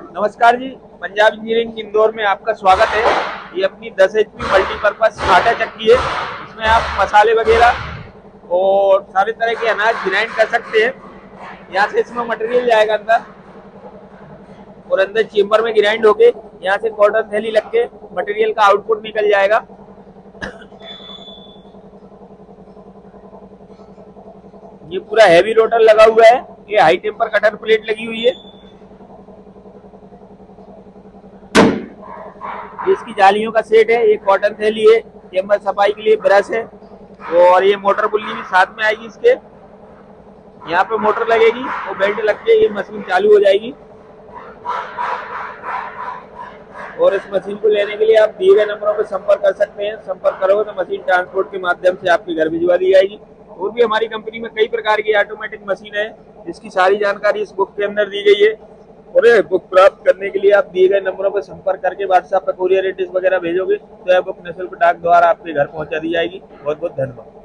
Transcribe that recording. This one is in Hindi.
नमस्कार जी, पंजाब इंजीनियरिंग इंदौर में आपका स्वागत है। ये अपनी 10 HP मल्टीपर्पज आटा चक्की है। इसमें आप मसाले वगैरह और सारे तरह के अनाज ग्राइंड कर सकते हैं। यहाँ से इसमें मटेरियल जाएगा अंदर और अंदर चेम्बर में ग्राइंड होके यहाँ से कॉटन थैली लग के मटेरियल का आउटपुट निकल जाएगा। ये पूरा हैवी रोटर लगा हुआ है। ये हाई टेम्पर कटर प्लेट लगी हुई है। इसकी जालियों का सेट है। ये कॉटन थैली है, चेम्बर सफाई के लिए ब्रश है और ये मोटर पुल्ली भी साथ में आएगी। इसके यहाँ पे मोटर लगेगी और बेल्ट लग के ये मशीन चालू हो जाएगी। और इस मशीन को लेने के लिए आप दिए गए नंबरों पर संपर्क कर सकते हैं। संपर्क करोगे तो मशीन ट्रांसपोर्ट के माध्यम से आपके घर भिजवा दी जाएगी। और भी हमारी कंपनी में कई प्रकार की ऑटोमेटिक मशीन है, जिसकी सारी जानकारी इस बुक के अंदर दी गई है। और बुक प्राप्त करने के लिए आप दिए गए नंबरों पर संपर्क करके व्हाट्सएप पर कोरियर एड्रेस वगैरह भेजोगे तो यह बुक निःशुल्क डाक द्वारा आपके घर पहुंचा दी जाएगी। बहुत बहुत धन्यवाद।